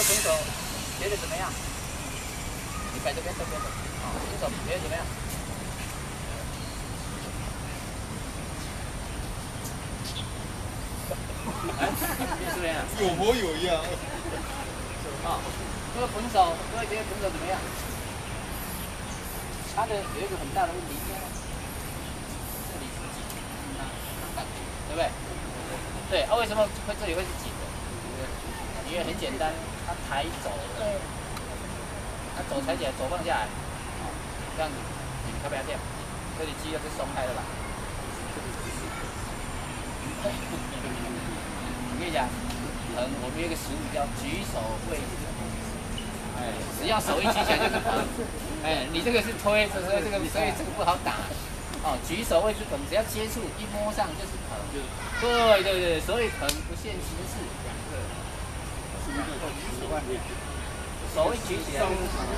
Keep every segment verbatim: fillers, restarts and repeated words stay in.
平手觉得怎么样？你摆这边，这边的，啊，平手觉得怎么样？哎，是不是？ 有模有样。 啊，这个平手，各位觉得平手怎么样？它的有一个很大的问题，这里是挤的，对不对？对，啊，为什么会这里会是挤的？因为很简单，它抬走了，它手抬起来，手放下来，这样子，你看不要这样，这里肌肉是松开的吧？我跟你讲，嗯，我们有一个俗语叫举手位置，哎，只要手一举起来就是捧，哎，你这个是推，所以这个所以这个不好打。哦，举手位置捧，只要接触一摸上就是捧，对对对，所以捧不限形式。手一举起来，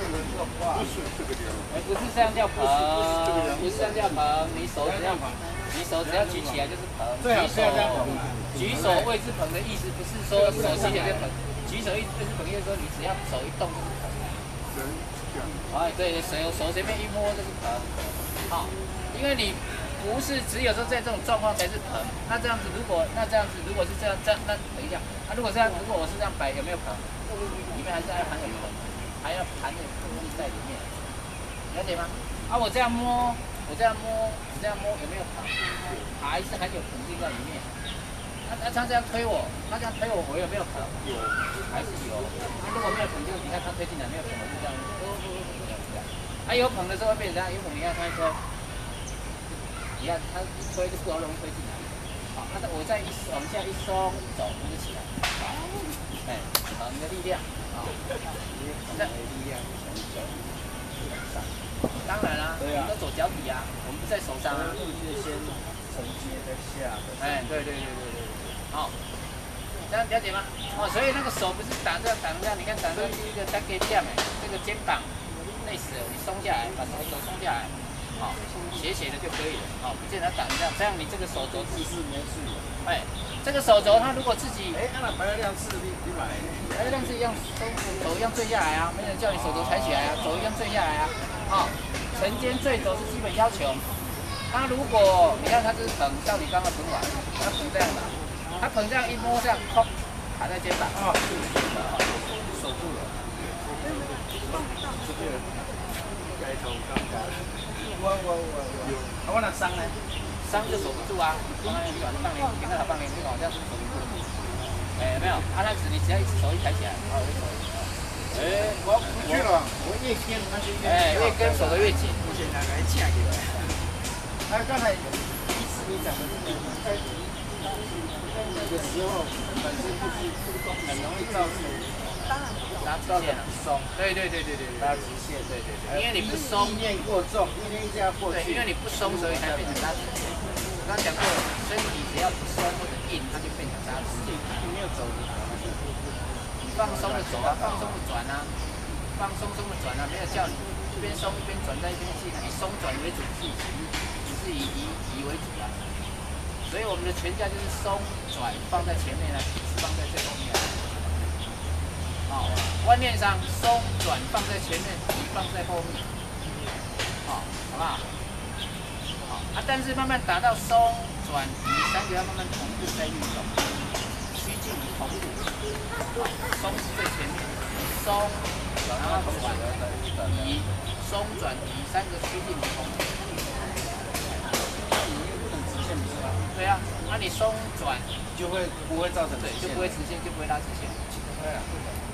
哎，不是这样叫捧，不是这样叫捧，你手只要你手只要举起来就是捧。举手，举手位置捧的意思不是说手举起来就捧，举手位置捧意思说你只要手一动就是捧。哎，对，手手随便一摸就是捧，好，因为你不是只有说在这种状况才是捧，那这样子如果那这样子如果是这样这样那等一下，那、啊、如果这样如果我是这样摆有没有捧？里面还是还含有捧，还要含有空气在里面，了解吗？啊，我这样摸，我这样摸，我这样摸有没有捧？还是含有肯定在里面。那、啊、那、啊、他这样推我，他这样推我，我有没有捧？有，还是有。那、啊、如果没有捧，就你看他推进来没有捧，我就这样。啊，有捧的时候会变成这样，有捧你看他一推，你看他一推就不好容易推进来。好，那我再一往下一松，走，它就起来。哎，好，你的力量，啊，这力量从脚底上。当然啦、啊，我们都走脚底啊，我们不在手上啊。是先承接在下的。哎，对对对对对，好，这样了解吗？哦，所以那个手不是打这样打这样，你看打这第一个单给这样哎，这个肩膀累死了，你松下来，把手手松下来，好，斜斜的就可以了，好，不见得打这样，这样你这个手肘姿势没事。哎。这个手肘，它如果自己，哎，那白亮是你你买，白亮是一样，手一样坠下来啊，没人叫你手肘抬起来啊，手一样坠下来啊，啊、哦，沉肩坠肘是基本要求。它如果你看它这是捧，到底刚刚捧完，它捧这样的，它捧这样一摸这样，砰，卡在肩膀，啊，守住了。这个该头刚刚，我我我我，啊，我那伤呢？伤就守不住啊，当然转放连，跟着他放连，这种这样是守不住。哎，有没有？啊，那只你只要一只手一抬起来，啊，我就手。哎，我不去了，我越跟它就越，哎，越跟手的越紧。我现在来架给他。哎，刚才一次你讲的这个，在那个时候本身就是很容易造成。当然。拉直线了，松。对对对对对对。拉直线，对对对。因为你不松，意念过重，意念一下过去。对，因为你不松，所以才变成拉直线。我刚讲过，身体只要不松或者硬，它就变成拉直线。你没有走，你放松的走啊，放松的转啊，放松松的转啊，没有叫你一边松一边转，在一边气，以松转为主气，只是以以以为主啊。所以我们的拳架就是松转放在前面呢，是放在最后面。好、哦，观念上松转放在前面，提放在后面。好、哦，好不好？好啊，但是慢慢打到松转提三个要慢慢同步在运动，趋近于同步。好，松是最前面，松然后转提，松转提三个趋近于同步。不能直线不是吧？对啊，那、啊、你松转就会不会造成对，就不会直线，就不会拉直线。对啊。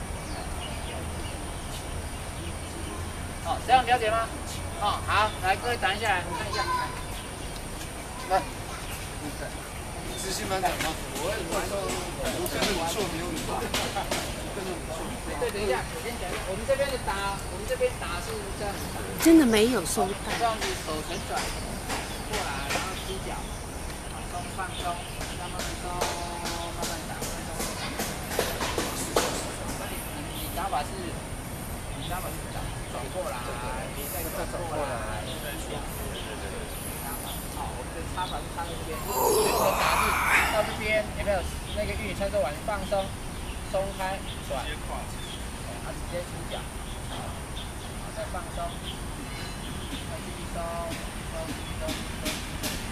哦，这样了解吗？哦，好，来各位打一下来，我看一下。来， 自信满满吗？我我说，我跟着你做没有你大，跟着你做。 对，等一下，我先讲，我们这边的打，我们这边打是这样子打。 真的没有松带。 这样子手旋转过来，然后踢脚，松放松，慢慢松，慢慢打，慢慢松。那你你你打法是，你打法是这样。转过来，再转过来，再转。好，我们的插法是插在这边，所以我的打是到这边，有没有那个玉撑着往放松，松开，转， 好，直接出脚，好，再放松，再继续松，松松松松。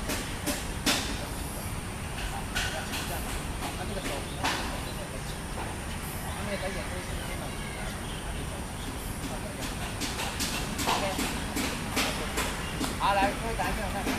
好，这样这样，好，那这个手不要手真的很紧，好，那个再演这个肩膀紧张，那就手，好，这样。OK。好，来，各位打一下看。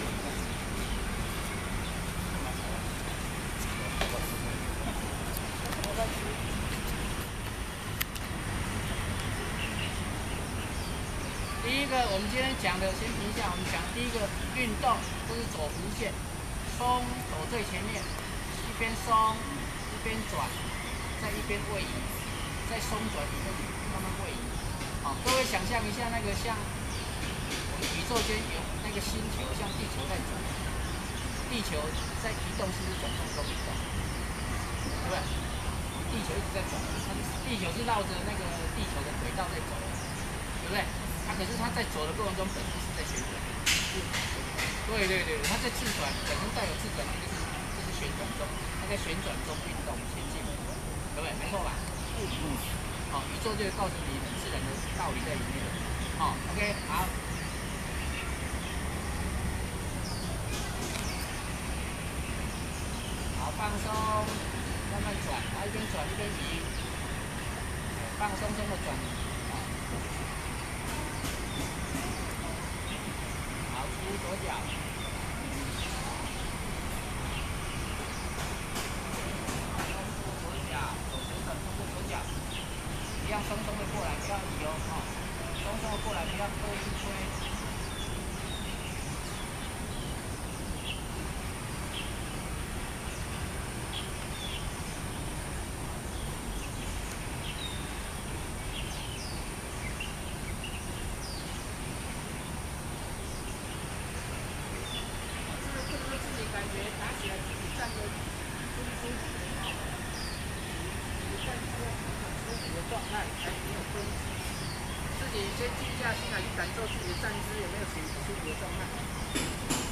第一个，我们今天讲的，先停一下。我们讲第一个运动，就是走弧线，松走最前面，一边松一边转，再一边位移，再松转一边慢慢位移。好，各位想象一下，那个像我们宇宙间有那个星球，像地球在转，地球在移动，是不是转动中移动？对不对？地球一直在转，它地球是绕着那个地球的轨道在走，对不对？它、啊、可是它在走的过程中，本身是在旋转。对对对，它在自转，本身带有自转，就是就是旋转中，它在旋转中运动前进，对不对？没错吧？嗯嗯。好、哦，宇宙就会告诉你很自然的道理在里面。好、哦、，OK， 好。好，放松，慢慢转，然后一边转一边移，放松松的转。出左脚，左脚，手旋转通过左脚，一样松松的过来，不要移哦，哈、哦，松松的过来，不要刻意去推。感觉拿起来自己站着舒不舒服啊？你站这个舒服的状态才没有分歧。自己先静下心来去感受自己的站姿有没有处于不舒服的状态。